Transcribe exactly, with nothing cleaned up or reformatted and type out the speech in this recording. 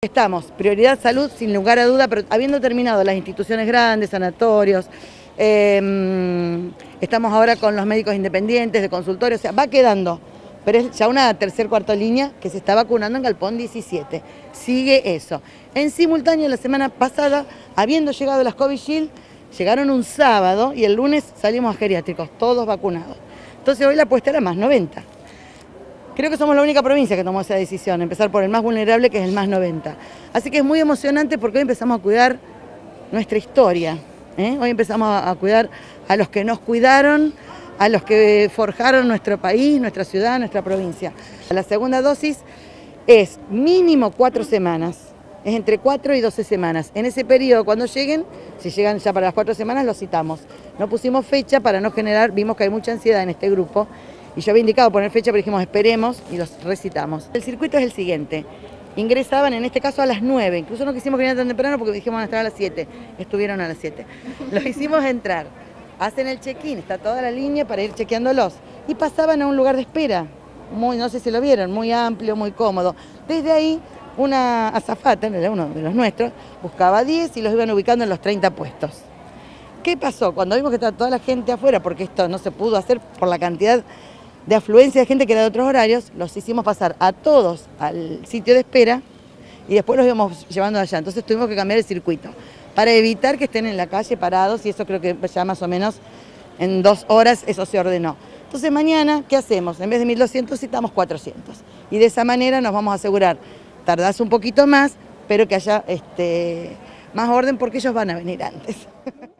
Estamos, prioridad salud sin lugar a duda, pero habiendo terminado las instituciones grandes, sanatorios, eh, estamos ahora con los médicos independientes de consultorio, o sea, va quedando, pero es ya una tercer, cuarta línea que se está vacunando en Galpón diecisiete. Sigue eso. En simultáneo, la semana pasada, habiendo llegado las Covishield, llegaron un sábado y el lunes salimos a geriátricos, todos vacunados. Entonces hoy la apuesta era más noventa. Creo que somos la única provincia que tomó esa decisión, empezar por el más vulnerable, que es el más noventa. Así que es muy emocionante porque hoy empezamos a cuidar nuestra historia. ¿eh? Hoy empezamos a cuidar a los que nos cuidaron, a los que forjaron nuestro país, nuestra ciudad, nuestra provincia. La segunda dosis es mínimo cuatro semanas, es entre cuatro y doce semanas. En ese periodo, cuando lleguen, si llegan ya para las cuatro semanas, los citamos. No pusimos fecha para no generar, vimos que hay mucha ansiedad en este grupo, y yo había indicado poner fecha, pero dijimos esperemos y los recitamos. El circuito es el siguiente. Ingresaban en este caso a las nueve, incluso no quisimos que vinieran tan temprano porque dijimos van a estar a las siete, estuvieron a las siete. Los hicimos entrar, hacen el check-in, está toda la línea para ir chequeándolos y pasaban a un lugar de espera, muy, no sé si lo vieron, muy amplio, muy cómodo. Desde ahí una azafata, uno de los nuestros, buscaba diez y los iban ubicando en los treinta puestos. ¿Qué pasó? Cuando vimos que estaba toda la gente afuera, porque esto no se pudo hacer por la cantidad de afluencia de gente que era de otros horarios, los hicimos pasar a todos al sitio de espera y después los íbamos llevando allá. Entonces tuvimos que cambiar el circuito para evitar que estén en la calle parados y eso creo que ya más o menos en dos horas eso se ordenó. Entonces mañana, ¿qué hacemos? En vez de mil doscientos citamos cuatrocientos y de esa manera nos vamos a asegurar, tardás un poquito más, pero que haya este, más orden porque ellos van a venir antes.